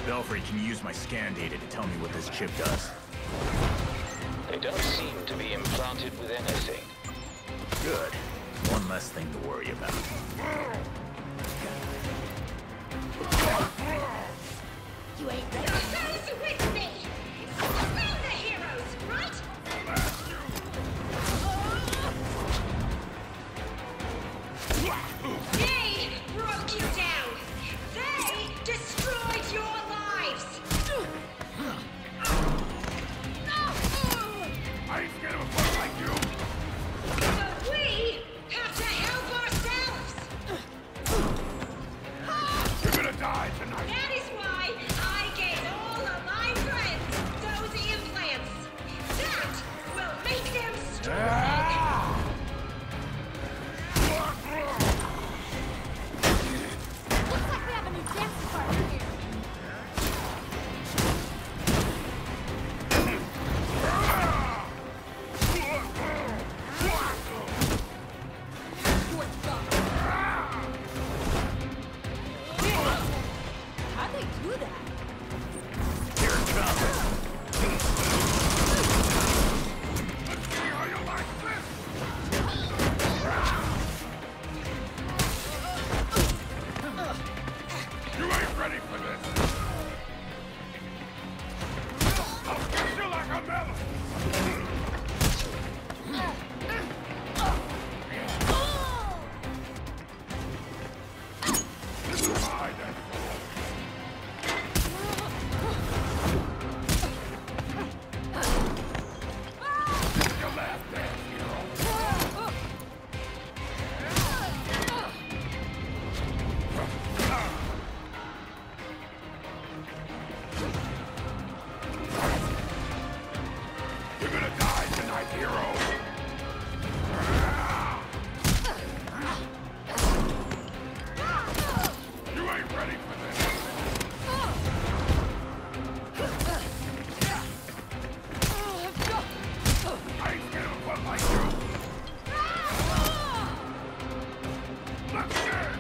Belfry can use my scan data to tell me what this chip does. They don't seem to be implanted with anything. Good. One less thing to worry about. You ain't ready. Who's with me? We're the heroes, right? They broke you down. They destroyed your lives. I ain't scared of a fuck like you! But we have to help ourselves. You're gonna die tonight! That is why I gave all of my friends those implants. That will make them strong. Looks like we have a new dancing partner here. How'd they do that? Here it comes. Let's see how you like this! You ain't ready for this! I'll squish you like a melon! This is my day. Your last dance, hero. You're gonna die tonight, hero! You ain't ready for this! I ain't scared of a butt like you! Let's get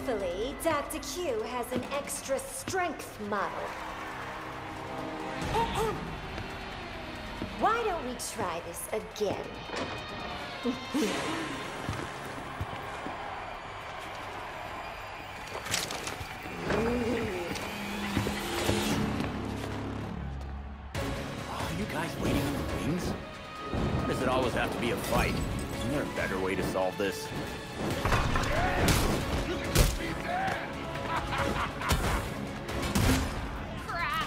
Thankfully, Dr. Q has an extra strength model. Why don't we try this again? You guys waiting in the wings? Why does it always have to be a fight? Isn't there a better way to solve this? You can just be dead! Crap!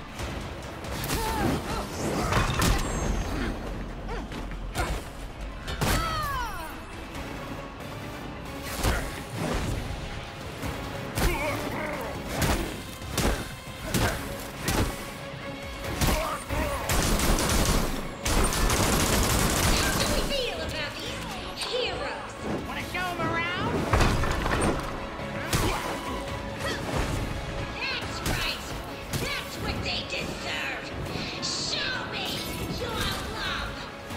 How do we feel about these heroes? Wanna show 'em around? That's right. That's what they deserve. Show me your love.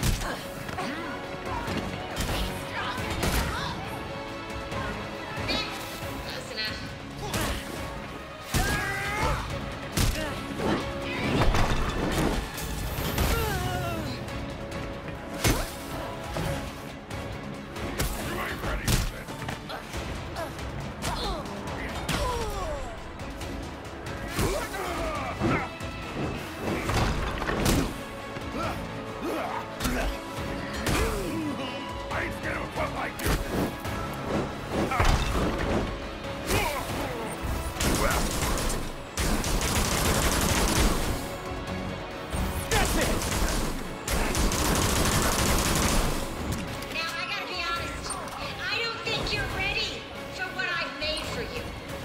Close enough. You ain't ready for this. I ain't scared of a butt like you. Now, I gotta be honest. I don't think you're ready for what I've made for you.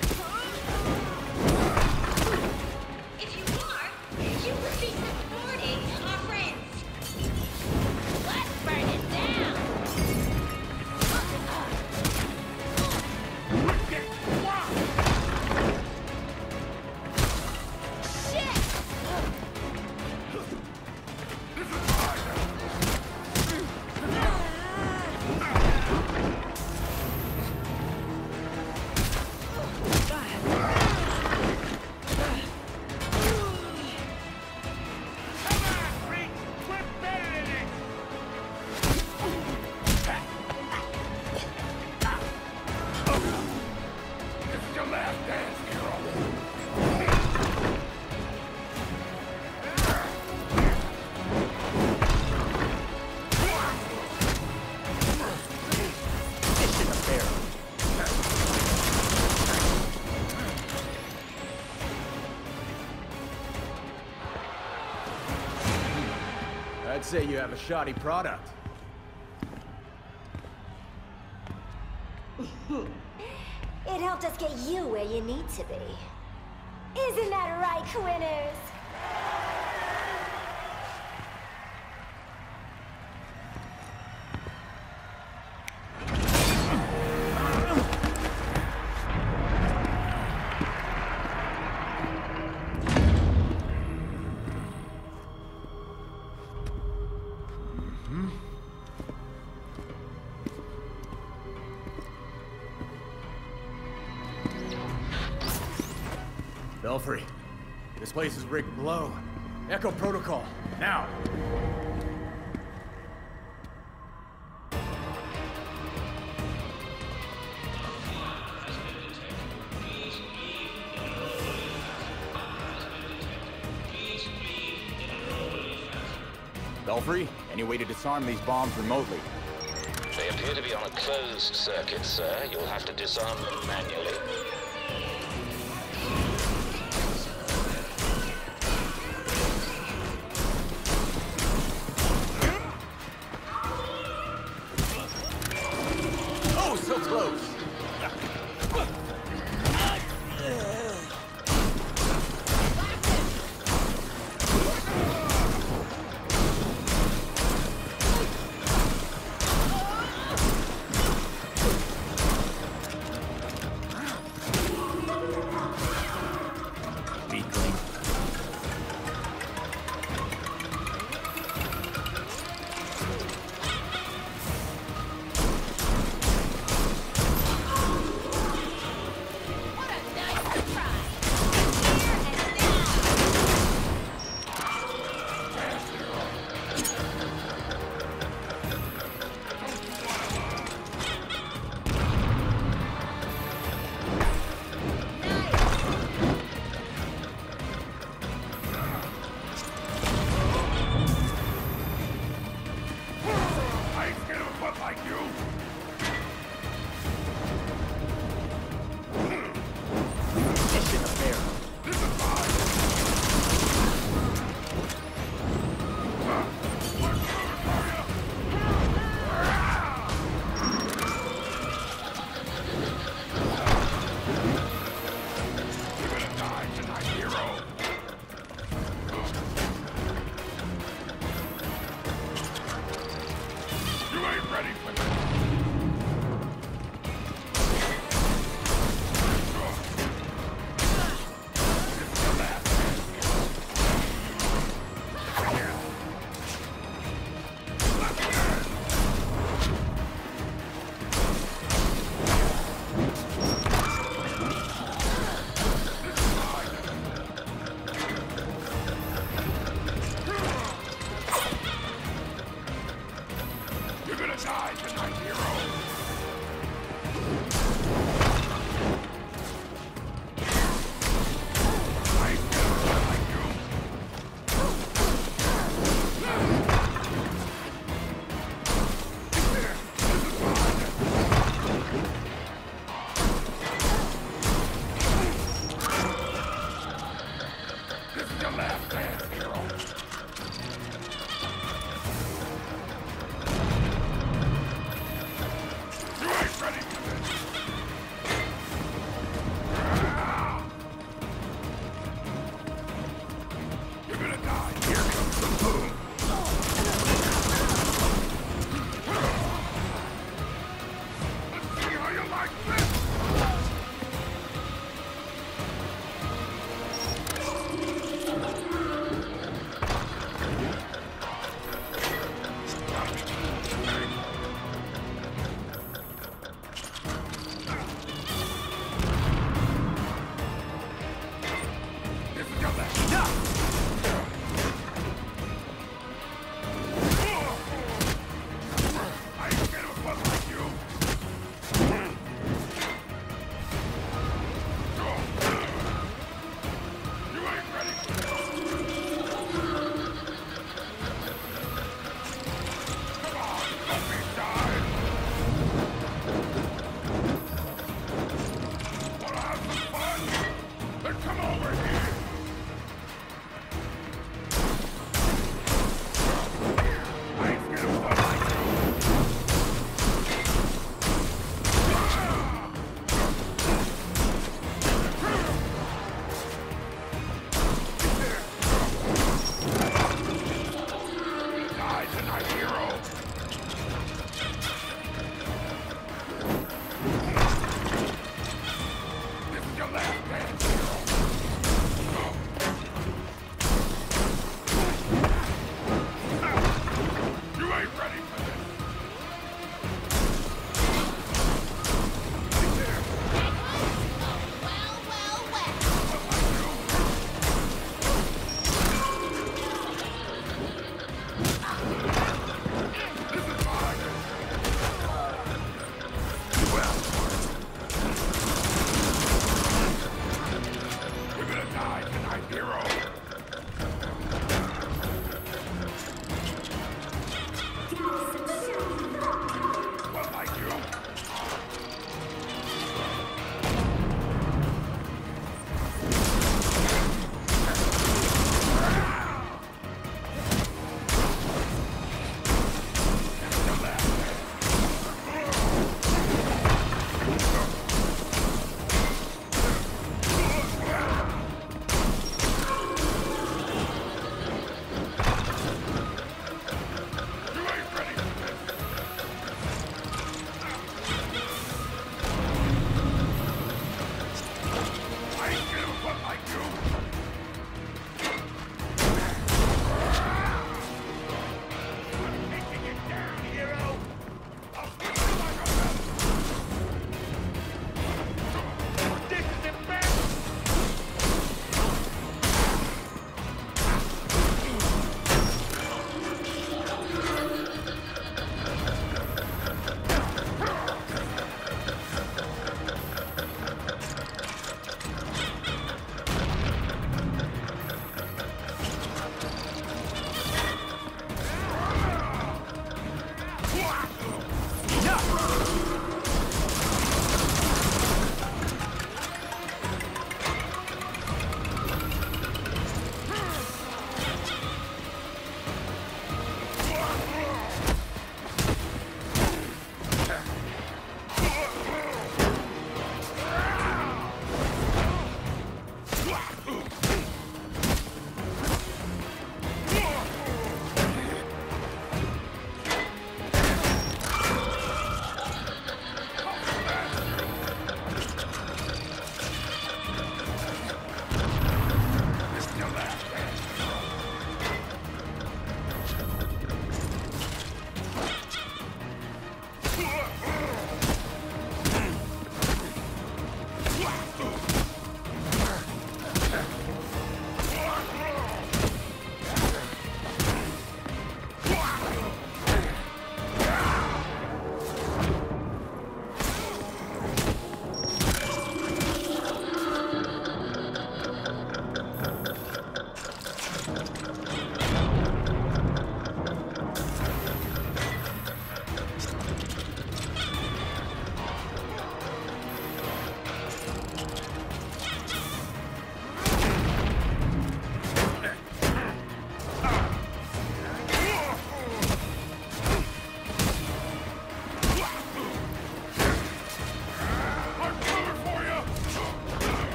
If you are, you would be supporting our friends. Let's burn it down! Shit! This is mine. Come on, freak! We're better than this! This is your last dance, hero. Mission affair. I'd say you have a shoddy product. It helped us get you where you need to be. Isn't that right, Quinners? Belfry, this place is rigged below. Echo protocol, now! Belfry, any way to disarm these bombs remotely? They appear to be on a closed circuit, sir. You'll have to disarm them manually. Oh, so close! Weakling.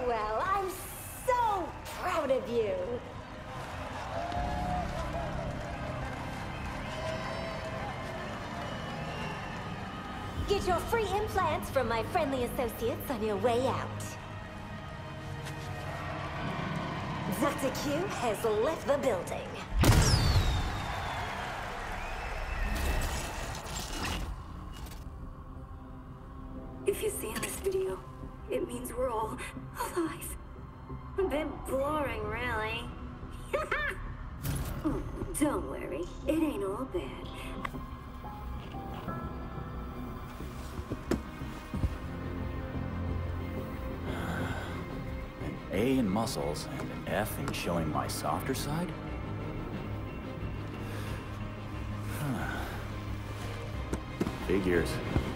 well. I'm so proud of you. Get your free implants from my friendly associates on your way out. Dr. Q has left the building. If you see this video, it means we're all alive. A bit boring, really. Oh, don't worry, it ain't all bad. An A in muscles and an F in showing my softer side? Figures.